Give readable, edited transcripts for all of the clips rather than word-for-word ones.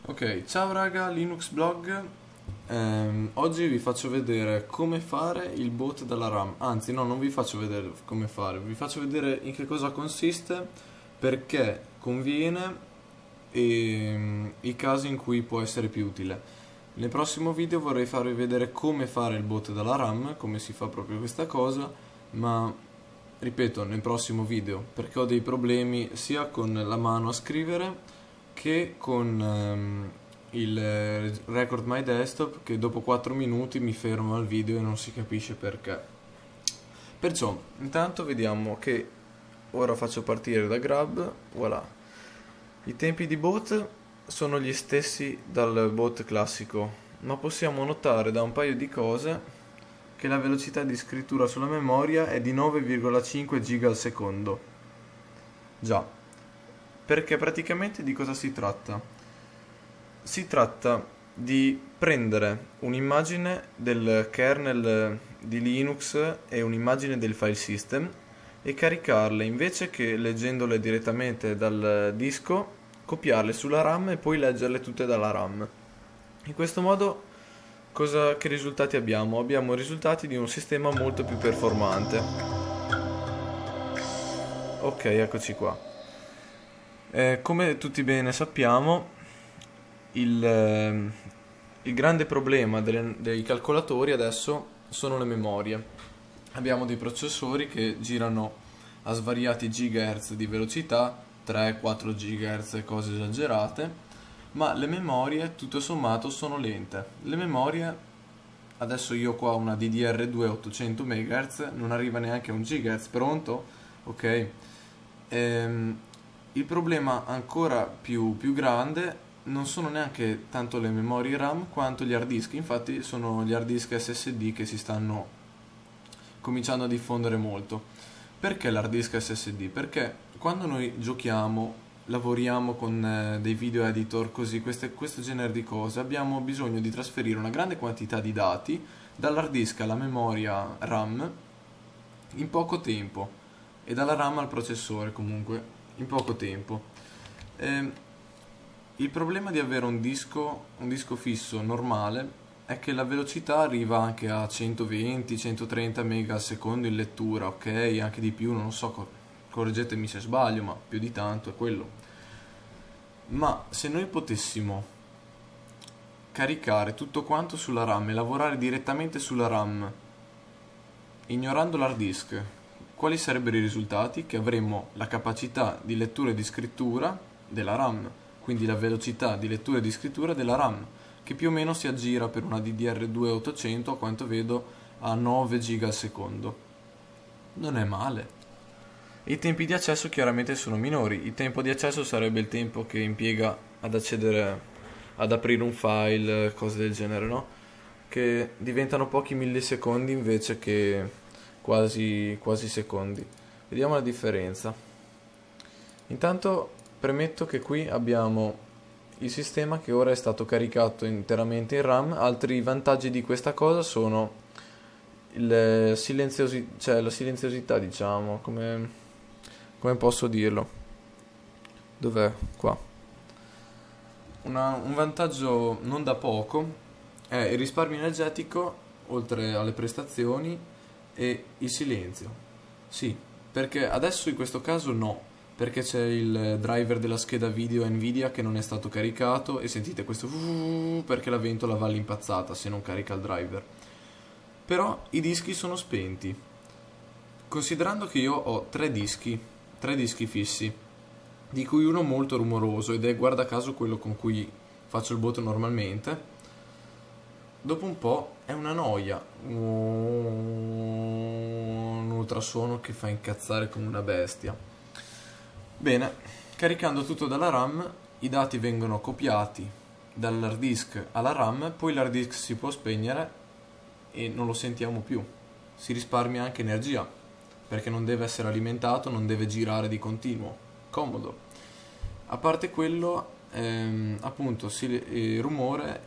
Ok, ciao raga, Linux Blog. Oggi vi faccio vedere come fare il boot dalla RAM. Anzi, no, non vi faccio vedere come fare, vi faccio vedere in che cosa consiste, perché conviene e i casi in cui può essere più utile. Nel prossimo video vorrei farvi vedere come fare il boot dalla RAM, come si fa proprio questa cosa, ma ripeto, nel prossimo video, perché ho dei problemi sia con la mano a scrivere che con il Record My Desktop, che dopo 4 minuti mi fermo al video e non si capisce perché. Perciò, intanto vediamo che ora faccio partire da Grab, voilà. I tempi di boot sono gli stessi dal boot classico, ma possiamo notare da un paio di cose che la velocità di scrittura sulla memoria è di 9,5 giga al secondo. Già, perché praticamente di cosa si tratta? Si tratta di prendere un'immagine del kernel di Linux e un'immagine del file system e caricarle, invece che leggendole direttamente dal disco, copiarle sulla RAM e poi leggerle tutte dalla RAM. In questo modo che risultati abbiamo? Abbiamo i risultati di un sistema molto più performante. Ok, eccoci qua. Come tutti bene sappiamo, il grande problema dei calcolatori adesso sono le memorie. Abbiamo dei processori che girano a svariati gigahertz di velocità, 3-4 gigahertz, cose esagerate, ma le memorie tutto sommato sono lente. Le memorie, adesso io ho qua una DDR2 800 MHz, non arriva neanche a 1 GHz, pronto? Ok. Il problema ancora più grande non sono neanche tanto le memorie RAM quanto gli hard disk. Infatti sono gli hard disk SSD che si stanno cominciando a diffondere molto. Perché l'hard disk SSD? Perché quando noi giochiamo, lavoriamo con dei video editor, così, questo genere di cose, abbiamo bisogno di trasferire una grande quantità di dati dall'hard disk alla memoria RAM in poco tempo e dalla RAM al processore comunque in poco tempo. Il problema di avere un disco fisso normale è che la velocità arriva anche a 120-130 mega al secondo in lettura, ok? Anche di più, non lo so, correggetemi se sbaglio, ma più di tanto è quello. Ma se noi potessimo caricare tutto quanto sulla RAM e lavorare direttamente sulla RAM, ignorando l'hard disk, quali sarebbero i risultati? Che avremmo la capacità di lettura e di scrittura della RAM, quindi la velocità di lettura e di scrittura della RAM, che più o meno si aggira per una DDR2 800, a quanto vedo, a 9 giga al secondo. Non è male. I tempi di accesso chiaramente sono minori. Il tempo di accesso sarebbe il tempo che impiega ad accedere, ad aprire un file, cose del genere, no? Che diventano pochi millisecondi invece che quasi secondi. Vediamo la differenza. Intanto premetto che qui abbiamo il sistema che ora è stato caricato interamente in RAM. Altri vantaggi di questa cosa sono la silenziosità, diciamo, come posso dirlo? Dov'è? Qua. Un vantaggio non da poco è il risparmio energetico, oltre alle prestazioni, e il silenzio. Sì, perché adesso in questo caso no, perché c'è il driver della scheda video Nvidia che non è stato caricato e sentite questo perché la ventola va all'impazzata se non carica il driver. Però i dischi sono spenti. Considerando che io ho tre dischi fissi, di cui uno molto rumoroso ed è guarda caso quello con cui faccio il boot normalmente, dopo un po' è una noia, un ultrasuono che fa incazzare come una bestia. Bene, caricando tutto dalla RAM, i dati vengono copiati dall'hard disk alla RAM, poi l'hard disk si può spegnere e non lo sentiamo più. Si risparmia anche energia, perché non deve essere alimentato, non deve girare di continuo. Comodo. A parte quello, appunto, il rumore,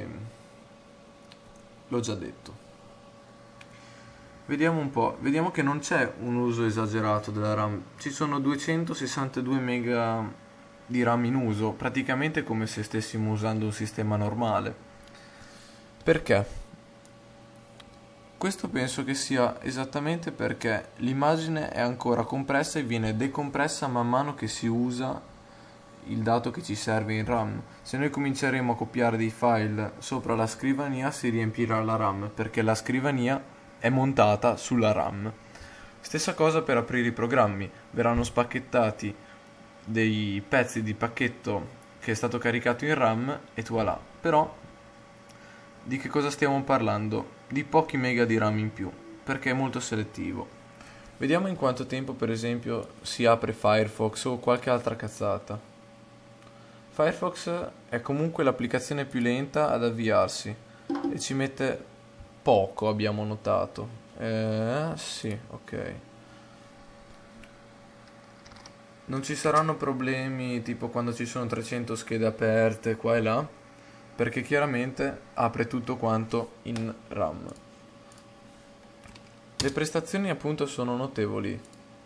l'ho già detto. Vediamo un po', vediamo che non c'è un uso esagerato della RAM, ci sono 262 mega di RAM in uso, praticamente come se stessimo usando un sistema normale. Perché? Questo penso che sia esattamente perché l'immagine è ancora compressa e viene decompressa man mano che si usa il dato che ci serve in RAM. Se noi cominceremo a copiare dei file sopra la scrivania, si riempirà la RAM, perché la scrivania è montata sulla RAM. Stessa cosa per aprire i programmi, verranno spacchettati dei pezzi di pacchetto che è stato caricato in RAM e voilà. Però di che cosa stiamo parlando? Di pochi mega di RAM in più, perché è molto selettivo. Vediamo in quanto tempo, per esempio, si apre Firefox o qualche altra cazzata. Firefox è comunque l'applicazione più lenta ad avviarsi e ci mette poco, abbiamo notato. Sì, ok. Non ci saranno problemi tipo quando ci sono 300 schede aperte qua e là, perché chiaramente apre tutto quanto in RAM. Le prestazioni appunto sono notevoli.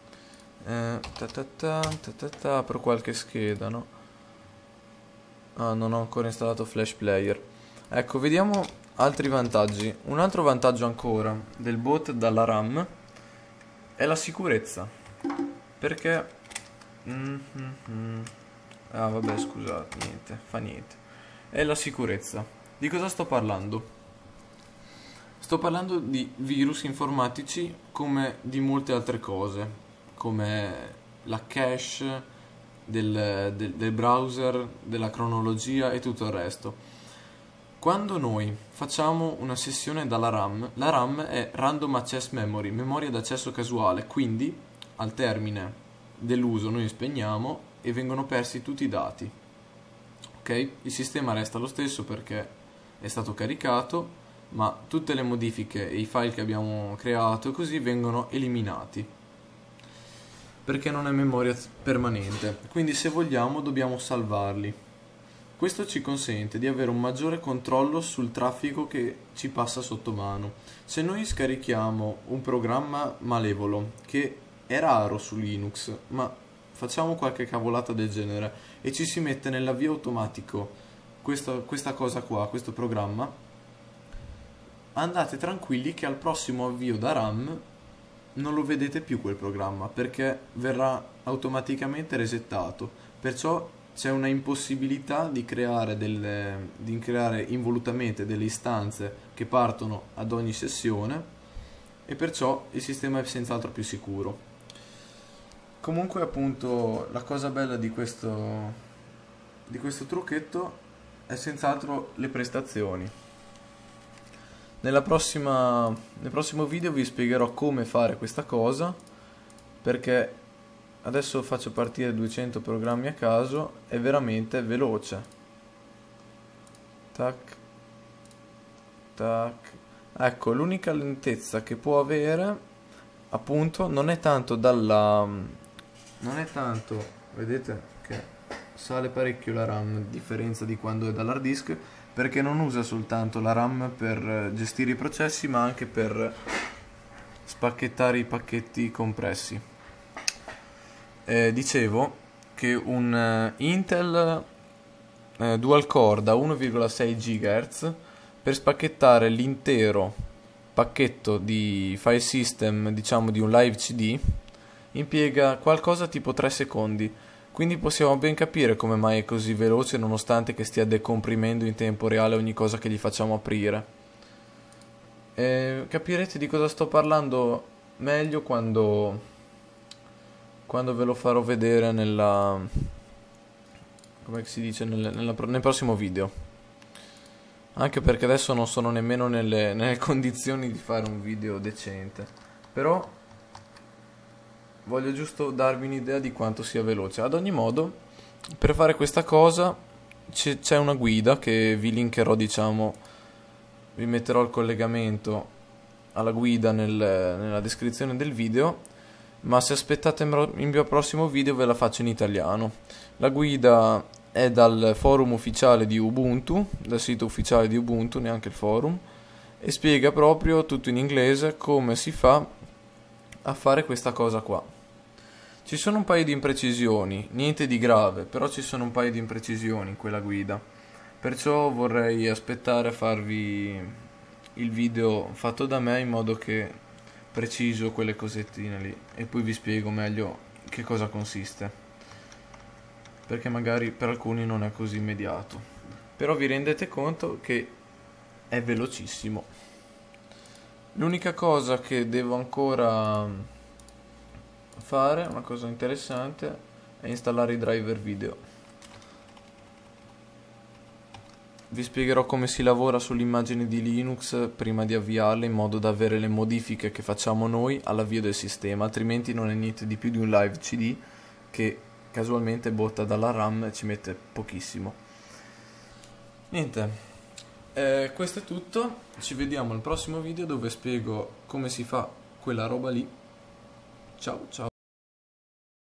Apro qualche scheda, no? Ah, non ho ancora installato Flash Player. Ecco, vediamo altri vantaggi. Un altro vantaggio ancora del boot dalla RAM è la sicurezza. Perché... Ah, vabbè, scusate, niente, fa niente. È la sicurezza. Di cosa sto parlando? Sto parlando di virus informatici come di molte altre cose, come la cache del browser, della cronologia e tutto il resto. Quando noi facciamo una sessione dalla RAM, la RAM è Random Access Memory, memoria d'accesso casuale, quindi al termine dell'uso noi spegniamo e vengono persi tutti i dati. Ok? Il sistema resta lo stesso perché è stato caricato, ma tutte le modifiche e i file che abbiamo creato così vengono eliminati perché non è memoria permanente, quindi se vogliamo dobbiamo salvarli. Questo ci consente di avere un maggiore controllo sul traffico che ci passa sotto mano. Se noi scarichiamo un programma malevolo, che è raro su Linux, ma facciamo qualche cavolata del genere e ci si mette nell'avvio automatico questa cosa qua, questo programma, andate tranquilli che al prossimo avvio da RAM non lo vedete più quel programma perché verrà automaticamente resettato. Perciò c'è una impossibilità di creare involutamente delle istanze che partono ad ogni sessione e perciò il sistema è senz'altro più sicuro. Comunque appunto la cosa bella di questo trucchetto è senz'altro le prestazioni. Nel prossimo video vi spiegherò come fare questa cosa, perché adesso faccio partire 200 programmi a caso, è veramente veloce. Tac, tac. Ecco, l'unica lentezza che può avere, appunto, non è tanto, vedete che sale parecchio la RAM, a differenza di quando è dall'hard disk, perché non usa soltanto la RAM per gestire i processi, ma anche per spacchettare i pacchetti compressi. Dicevo che un Intel dual core da 1,6 GHz per spacchettare l'intero pacchetto di file system, diciamo di un live CD, impiega qualcosa tipo 3 secondi. Quindi possiamo ben capire come mai è così veloce nonostante che stia decomprimendo in tempo reale ogni cosa che gli facciamo aprire. Capirete di cosa sto parlando meglio quando ve lo farò vedere come si dice, nel prossimo video. Anche perché adesso non sono nemmeno nelle condizioni di fare un video decente. Però voglio giusto darvi un'idea di quanto sia veloce. Ad ogni modo, per fare questa cosa c'è una guida che vi linkerò, diciamo, vi metterò il collegamento alla guida nella descrizione del video, ma se aspettate il mio prossimo video ve la faccio in italiano. La guida è dal forum ufficiale di Ubuntu, dal sito ufficiale di Ubuntu, neanche il forum, e spiega proprio tutto in inglese come si fa a fare questa cosa qua. Ci sono un paio di imprecisioni, niente di grave, però ci sono un paio di imprecisioni in quella guida. Perciò vorrei aspettare a farvi il video fatto da me in modo che preciso quelle cosettine lì e poi vi spiego meglio che cosa consiste. Perché magari per alcuni non è così immediato. Però vi rendete conto che è velocissimo. L'unica cosa che devo ancora fare, una cosa interessante, è installare i driver video. Vi spiegherò come si lavora sull'immagine di Linux prima di avviarla, in modo da avere le modifiche che facciamo noi all'avvio del sistema, altrimenti non è niente di più di un live CD che casualmente botta dalla RAM e ci mette pochissimo. Niente, questo è tutto, ci vediamo al prossimo video dove spiego come si fa quella roba lì. Ciao ciao.